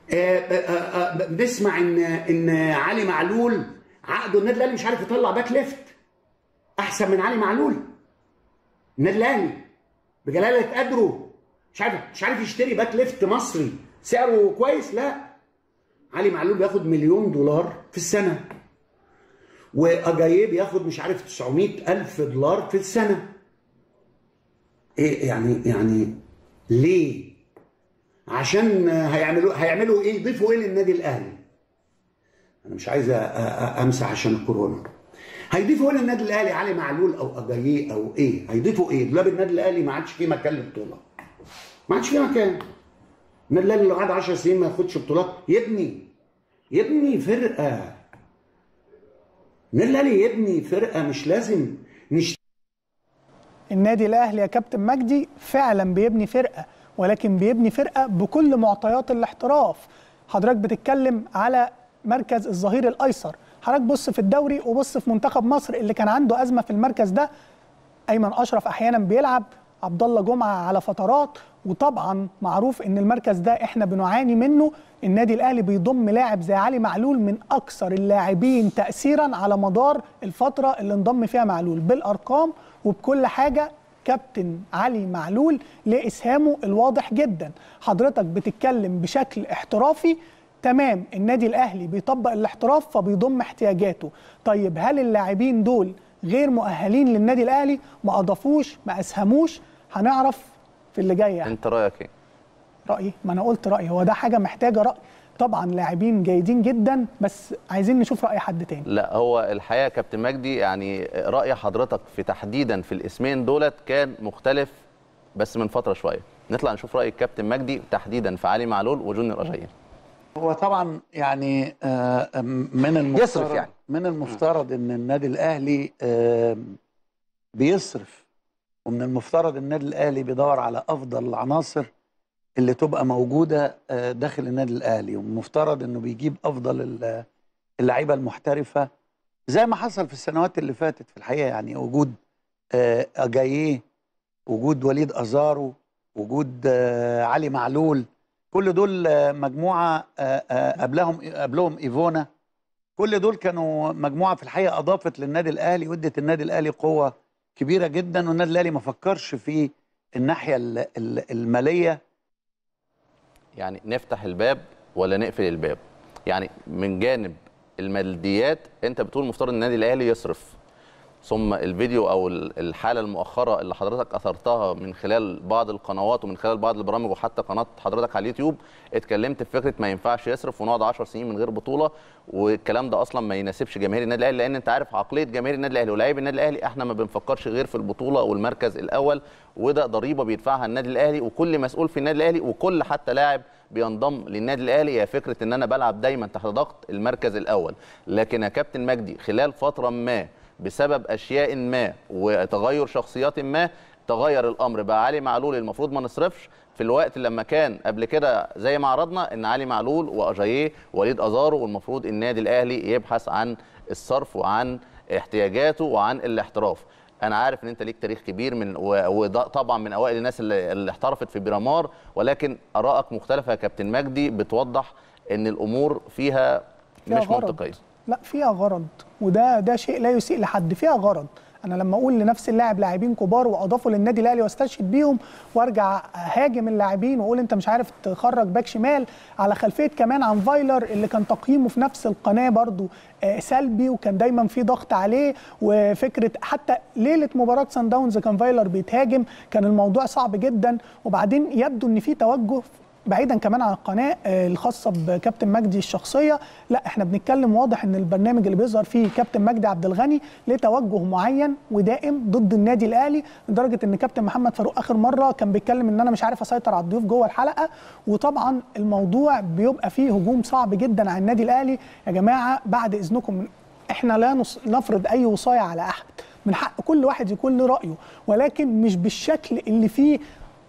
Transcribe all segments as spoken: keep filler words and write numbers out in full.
بنسمع ان ان علي معلول عقده النادي الاهلي مش عارف يطلع باك ليفت احسن من علي معلول. النادي الاهلي بجلاله قدره مش عارف مش عارف يشتري باك ليفت مصري سعره كويس. لا، علي معلول بياخد مليون دولار في السنه، واجاييه بياخد مش عارف تسعمائة ألف دولار في السنه. ايه يعني يعني ليه؟ عشان هيعملوا هيعملوا ايه؟ يضيفوا ايه للنادي الاهلي؟ انا مش عايز امسح عشان الكورونا. هيضيفوا ايه للنادي الاهلي؟ علي معلول او اجاييه او ايه؟ هيضيفوا ايه؟ دولاب النادي الاهلي ما عادش فيه مكان للبطوله. ما عادش فيه مكان. النادي الاهلي لو قعد عشر سنين ما ياخدش بطولات يبني يبني فرقه. النادي الاهلي يبني فرقه، مش لازم نشتري. النادي الاهلي يا كابتن مجدي فعلا بيبني فرقه، ولكن بيبني فرقه بكل معطيات الاحتراف. حضرتك بتتكلم على مركز الظهير الايسر، حضرتك بص في الدوري وبص في منتخب مصر اللي كان عنده ازمه في المركز ده. ايمن اشرف احيانا بيلعب، عبد الله جمعه على فترات، وطبعا معروف ان المركز ده احنا بنعاني منه. النادي الاهلي بيضم لاعب زي علي معلول من اكثر اللاعبين تاثيرا على مدار الفتره اللي انضم فيها معلول بالارقام وبكل حاجه. كابتن علي معلول لاسهامه الواضح جدا. حضرتك بتتكلم بشكل احترافي تمام، النادي الاهلي بيطبق الاحتراف فبيضم احتياجاته. طيب هل اللاعبين دول غير مؤهلين للنادي الاهلي؟ ما اضافوش، ما اسهموش؟ هنعرف في اللي جاي. يعني انت رايك ايه؟ رايي، ما انا قلت رايي، هو ده حاجه محتاجه راي. طبعا لاعبين جيدين جدا، بس عايزين نشوف راي حد تاني. لا، هو الحقيقه كابتن مجدي يعني راي حضرتك في تحديدا في الاسمين دولت كان مختلف بس من فتره شويه. نطلع نشوف راي الكابتن مجدي تحديدا في علي معلول وجونيور أجاييه. هو طبعا يعني من المفترض يصرف يعني من المفترض ان النادي الاهلي بيصرف، ومن المفترض النادي الاهلي بيدور على افضل العناصر اللي تبقى موجوده داخل النادي الاهلي، ومن المفترض انه بيجيب افضل اللعيبه المحترفه زي ما حصل في السنوات اللي فاتت. في الحقيقه يعني وجود أجاييه، وجود وليد أزارو، وجود علي معلول، كل دول مجموعه قبلهم قبلهم ايفونا، كل دول كانوا مجموعه في الحقيقه اضافت للنادي الاهلي وادت النادي الاهلي قوه كبيره جدا. والنادي الاهلي ما فكرش في الناحيه الماليه. يعني نفتح الباب ولا نقفل الباب؟ يعني من جانب الماديات انت بتقول مفترض النادي الاهلي يصرف، ثم الفيديو او الحاله المؤخره اللي حضرتك اثرتها من خلال بعض القنوات ومن خلال بعض البرامج وحتى قناه حضرتك على اليوتيوب اتكلمت في فكره ما ينفعش يصرف ونقعد عشر سنين من غير بطوله، والكلام ده اصلا ما يناسبش جماهير النادي الاهلي، لان انت عارف عقليه جماهير النادي الاهلي ولاعيبه النادي الاهلي، احنا ما بنفكرش غير في البطوله والمركز الاول، وده ضريبه بيدفعها النادي الاهلي وكل مسؤول في النادي الاهلي وكل حتى لاعب بينضم للنادي الاهلي. هي فكره ان انا بلعب دايما تحت ضغط المركز الاول. لكن يا كابتن مجدي خلال فتره ما بسبب اشياء ما وتغير شخصيات ما تغير الامر، بقى علي معلول المفروض ما نصرفش في الوقت لما كان قبل كده زي ما عرضنا ان علي معلول واجاييه ووليد ازارو، والمفروض النادي الاهلي يبحث عن الصرف وعن احتياجاته وعن الاحتراف. انا عارف ان انت ليك تاريخ كبير من وده طبعا من اوائل الناس اللي, اللي احترفت في بيرامار، ولكن ارائك مختلفه يا كابتن مجدي بتوضح ان الامور فيها مش منطقيه. لا، فيها غرض، وده ده شيء لا يسيء لحد، فيها غرض. انا لما اقول لنفس اللاعب لاعبين كبار واضافوا للنادي الاهلي واستشهد بيهم وارجع هاجم اللاعبين واقول انت مش عارف تخرج باك شمال على خلفيه كمان عن فايلر اللي كان تقييمه في نفس القناه برضو سلبي وكان دايما في ضغط عليه، وفكره حتى ليله مباراه سان داونز كان فايلر بيتهاجم، كان الموضوع صعب جدا. وبعدين يبدو ان في توجه بعيدا كمان عن القناه الخاصه بكابتن مجدي الشخصيه، لا احنا بنتكلم واضح ان البرنامج اللي بيظهر فيه كابتن مجدي عبد الغني له توجه معين ودائم ضد النادي الاهلي، لدرجه ان كابتن محمد فاروق اخر مره كان بيتكلم ان انا مش عارف اسيطر على الضيوف جوه الحلقه. وطبعا الموضوع بيبقى فيه هجوم صعب جدا على النادي الاهلي. يا جماعه بعد اذنكم احنا لا نفرض اي وصايه على احد، من حق كل واحد يكون له رايه، ولكن مش بالشكل اللي فيه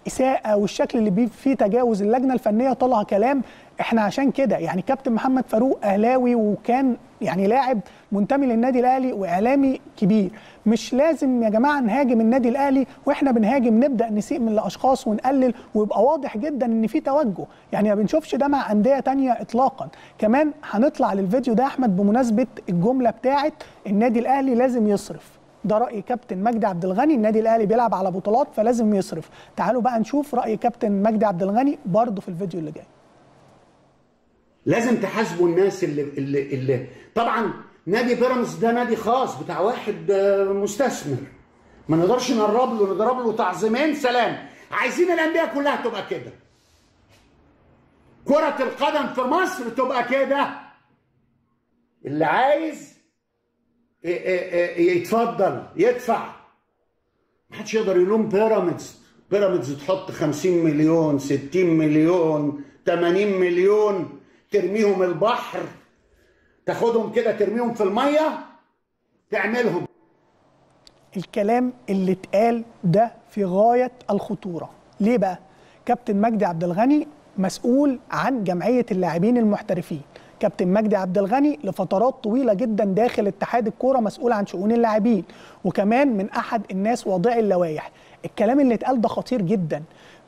اساءه والشكل اللي بيه فيه تجاوز اللجنه الفنيه طلع كلام. احنا عشان كده يعني كابتن محمد فاروق اهلاوي وكان يعني لاعب منتمي للنادي الاهلي واعلامي كبير، مش لازم يا جماعه نهاجم النادي الاهلي واحنا بنهاجم نبدا نسيء من الاشخاص ونقلل، ويبقى واضح جدا ان في توجه، يعني ما بنشوفش ده مع انديه تانية اطلاقا. كمان هنطلع للفيديو ده احمد بمناسبه الجمله بتاعت النادي الاهلي لازم يصرف، ده راي كابتن مجدي عبد الغني، النادي الاهلي بيلعب على بطولات فلازم يصرف. تعالوا بقى نشوف راي كابتن مجدي عبد الغني برضه في الفيديو اللي جاي. لازم تحاسبوا الناس اللي اللي اللي طبعا نادي بيراميدز ده نادي خاص بتاع واحد مستثمر، ما نقدرش نقرب له نضرب له تعظيمين سلام. عايزين الانديه كلها تبقى كده، كرة القدم في مصر تبقى كده، اللي عايز يتفضل يدفع، محدش يقدر يلوم بيراميدز. بيراميدز تحط خمسين مليون ستين مليون ثمانين مليون ترميهم البحر، تاخدهم كده ترميهم في الميه تعملهم. الكلام اللي اتقال ده في غايه الخطوره. ليه بقى؟ كابتن مجدي عبد الغني مسؤول عن جمعيه اللاعبين المحترفين، كابتن مجدي عبد الغني لفترات طويله جدا داخل اتحاد الكوره مسؤول عن شؤون اللاعبين، وكمان من احد الناس واضعي اللوائح. الكلام اللي اتقال ده خطير جدا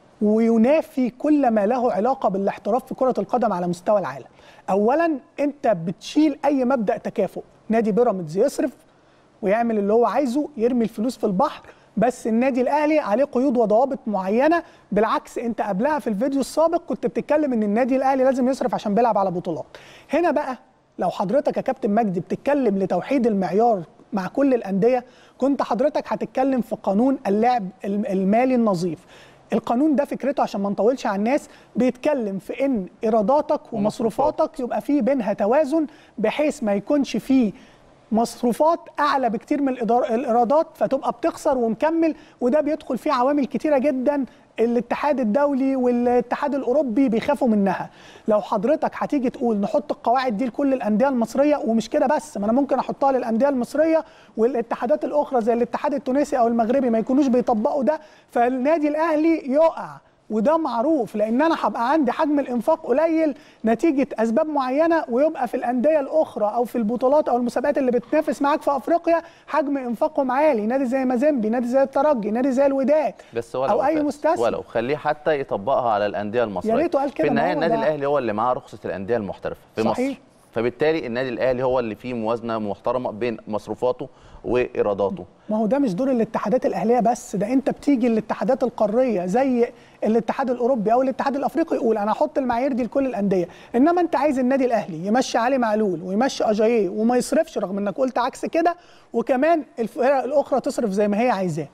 وينافي كل ما له علاقه بالاحتراف في كره القدم على مستوى العالم. اولا انت بتشيل اي مبدا تكافؤ، نادي بيراميدز يصرف ويعمل اللي هو عايزه، يرمي الفلوس في البحر، بس النادي الاهلي عليه قيود وضوابط معينه. بالعكس انت قبلها في الفيديو السابق كنت بتتكلم ان النادي الاهلي لازم يصرف عشان بيلعب على بطولات. هنا بقى لو حضرتك يا كابتن مجدي بتتكلم لتوحيد المعيار مع كل الانديه، كنت حضرتك هتتكلم في قانون اللعب المالي النظيف. القانون ده فكرته عشان ما نطولش على الناس بيتكلم في ان ايراداتك ومصروفاتك يبقى فيه بينها توازن، بحيث ما يكونش فيه مصروفات اعلى بكتير من الايرادات فتبقى بتخسر ومكمل، وده بيدخل فيه عوامل كتيره جدا الاتحاد الدولي والاتحاد الاوروبي بيخافوا منها. لو حضرتك هتيجي تقول نحط القواعد دي لكل الانديه المصريه، ومش كده بس، ما انا ممكن احطها للانديه المصريه والاتحادات الاخرى زي الاتحاد التونسي او المغربي ما يكونوش بيطبقوا ده، فالنادي الاهلي يقع، وده معروف لان انا هبقى عندي حجم الانفاق قليل نتيجه اسباب معينه، ويبقى في الانديه الاخرى او في البطولات او المسابقات اللي بتنافس معاك في افريقيا حجم انفاقهم عالي، نادي زي مازيمبي، نادي زي الترجي، نادي زي الوداد، بس ولو او اي مستثمر، ولو خليه حتى يطبقها على الانديه المصريه. يا ريته قال كده. في النهايه النادي الاهلي هو اللي معاه رخصه الانديه المحترفه في صحيح. مصر، فبالتالي النادي الاهلي هو اللي فيه موازنه محترمه بين مصروفاته وايراداته. ما هو ده مش دور الاتحادات الاهليه بس، ده انت بتيجي الاتحادات القاريه زي الاتحاد الاوروبي او الاتحاد الافريقي يقول انا هحط المعايير دي لكل الانديه، انما انت عايز النادي الاهلي يمشي علي معلول ويمشي اجاييه وما يصرفش، رغم انك قلت عكس كده، وكمان الفرق الاخرى تصرف زي ما هي عايزاه.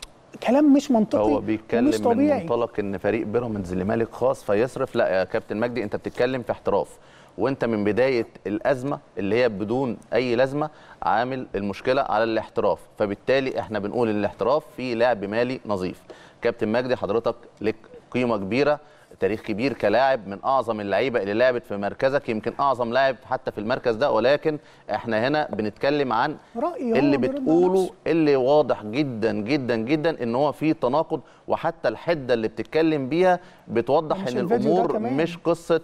كلام مش منطقي، هو بيتكلم مش طبيعي. من منطلق ان فريق بيراميدز اللي مالك خاص فيصرف. لا يا كابتن مجدي، انت بتتكلم في احتراف، وانت من بدايه الازمه اللي هي بدون اي لازمه عامل المشكله على الاحتراف، فبالتالي احنا بنقول ان الاحتراف فيه لعب مالي نظيف. كابتن مجدي حضرتك لك قيمه كبيره، تاريخ كبير كلاعب، من اعظم اللعيبه اللي لعبت في مركزك، يمكن اعظم لاعب حتى في المركز ده، ولكن احنا هنا بنتكلم عن اللي بتقوله اللي واضح جدا جدا جدا ان هو في تناقض، وحتى الحده اللي بتتكلم بيها بتوضح ان الامور مش قصه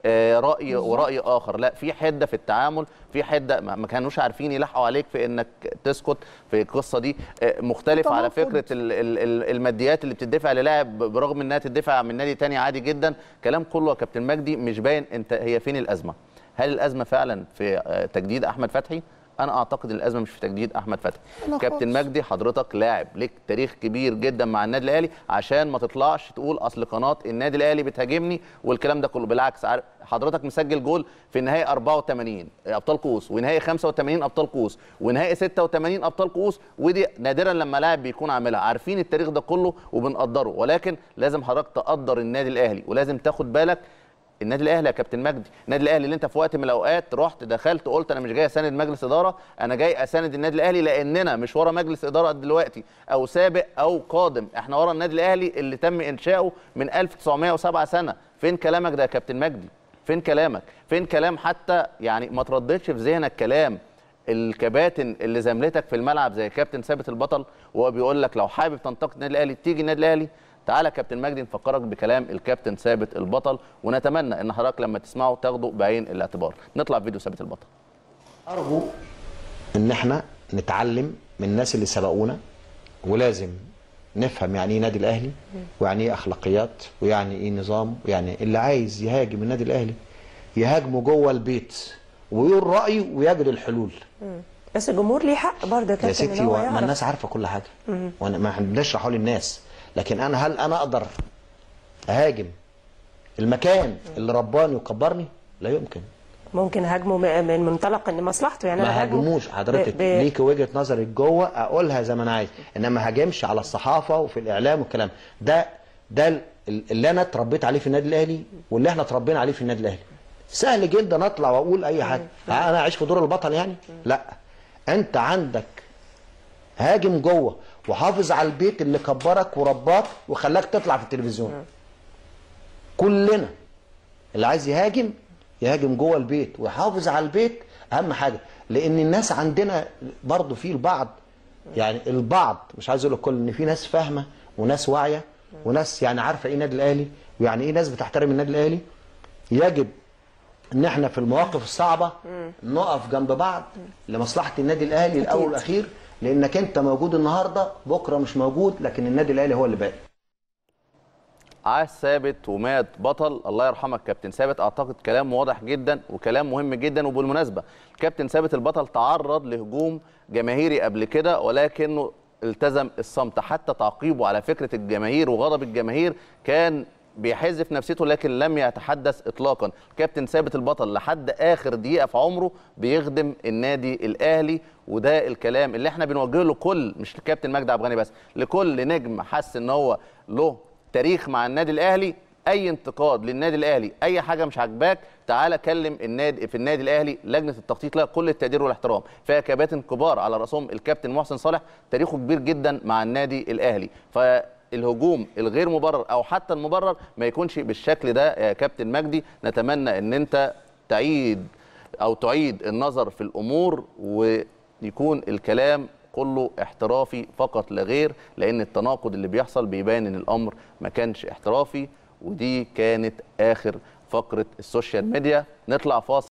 رأي ورأي آخر، لا، في حدة في التعامل، في حدة ما كانوش عارفين يلحقوا عليك في إنك تسكت في القصة دي. مختلف على فكرة الماديات اللي بتدفع للاعب برغم إنها تدفع من نادي تاني عادي جدا. كلام كله يا كابتن مجدي مش باين أنت هي فين الأزمة. هل الأزمة فعلا في تجديد أحمد فتحي؟ أنا أعتقد إن الأزمة مش في تجديد أحمد فتحي. كابتن مجدي حضرتك لاعب ليك تاريخ كبير جدا مع النادي الأهلي، عشان ما تطلعش تقول أصل قناة النادي الأهلي بتهاجمني والكلام ده كله. بالعكس، حضرتك مسجل جول في نهائي أربعة وثمانين أبطال كؤوس، ونهائي خمسة وثمانين أبطال كؤوس، ونهائي ستة وثمانين أبطال كؤوس، ودي نادرا لما لاعب بيكون عاملها. عارفين التاريخ ده كله وبنقدره، ولكن لازم حضرتك تقدر النادي الأهلي، ولازم تاخد بالك النادي الاهلي يا كابتن مجدي، النادي الاهلي اللي انت في وقت من الاوقات رحت دخلت قلت انا مش جاي اساند مجلس اداره، انا جاي اساند النادي الاهلي، لاننا مش ورا مجلس اداره دلوقتي او سابق او قادم، احنا ورا النادي الاهلي اللي تم انشاؤه من ألف وتسعمائة وسبعة سنه. فين كلامك ده يا كابتن مجدي؟ فين كلامك؟ فين كلام حتى يعني ما ترددش في ذهنك كلام الكباتن اللي زملتك في الملعب زي كابتن ثابت البطل، وهو بيقول لك لو حابب تنتقد النادي الاهلي تيجي النادي الاهلي. تعالى كابتن مجدي نفكرك بكلام الكابتن ثابت البطل، ونتمنى ان حضرتك لما تسمعه تاخده بعين الاعتبار. نطلع فيديو ثابت البطل. ارجو ان احنا نتعلم من الناس اللي سبقونا، ولازم نفهم يعني ايه نادي الاهلي، ويعني ايه اخلاقيات، ويعني ايه نظام، ويعني اللي عايز يهاجم النادي الاهلي يهاجمه جوه البيت ويقول رايه ويجد الحلول. مم. بس الجمهور ليه حق برضه يا كابتن. يا ستي، ما الناس عارفه كل حاجه، وانا ما بنشرحه للناس، لكن انا هل انا اقدر اهاجم المكان اللي رباني وكبرني؟ لا يمكن. ممكن هاجمه من منطلق ان مصلحته، يعني ما هاجموش حضرتك، ب... ليك وجهه نظرك جوه اقولها زي ما انا عايز، انما ما هاجمش على الصحافه وفي الاعلام والكلام ده. ده اللي انا اتربيت عليه في النادي الاهلي، واللي احنا اتربينا عليه في النادي الاهلي. سهل جدا اطلع واقول اي حاجه، انا اعيش في دور البطل يعني؟ لا، انت عندك هاجم جوه وحافظ على البيت اللي كبرك ورباك وخلاك تطلع في التلفزيون. كلنا اللي عايز يهاجم يهاجم جوه البيت ويحافظ على البيت، اهم حاجه. لان الناس عندنا برضو في البعض، يعني البعض مش عايز اقول الكل، ان في ناس فاهمه وناس واعيه وناس يعني عارفه ايه النادي الاهلي، ويعني ايه ناس بتحترم النادي الاهلي. يجب ان احنا في المواقف الصعبه نقف جنب بعض لمصلحه النادي الاهلي الاول والاخير، لانك انت موجود النهارده بكره مش موجود، لكن النادي الاهلي هو اللي باقي. عاش ثابت ومات بطل. الله يرحمك كابتن ثابت. اعتقد كلام واضح جدا وكلام مهم جدا. وبالمناسبه كابتن ثابت البطل تعرض لهجوم جماهيري قبل كده، ولكنه التزم الصمت. حتى تعقيبه على فكره الجماهير وغضب الجماهير كان بيحز في نفسيته، لكن لم يتحدث اطلاقا. كابتن ثابت البطل لحد اخر دقيقه في عمره بيخدم النادي الاهلي، وده الكلام اللي احنا بنوجهه لكل، مش لكابتن مجدي عبد الغني بس، لكل نجم حس ان هو له تاريخ مع النادي الاهلي. اي انتقاد للنادي الاهلي، اي حاجه مش عاجباك، تعالى كلم النادي في النادي الاهلي، لجنه التخطيط لها كل التقدير والاحترام. فيها كباتن كبار على راسهم الكابتن محسن صالح، تاريخه كبير جدا مع النادي الاهلي. فالهجوم الغير مبرر او حتى المبرر ما يكونش بالشكل ده يا كابتن مجدي. نتمنى ان انت تعيد او تعيد النظر في الامور، ويكون الكلام كله احترافي فقط لا غير، لان التناقض اللي بيحصل بيبان ان الامر ما كانش احترافي. ودي كانت اخر فقره السوشيال ميديا. نطلع فاصل.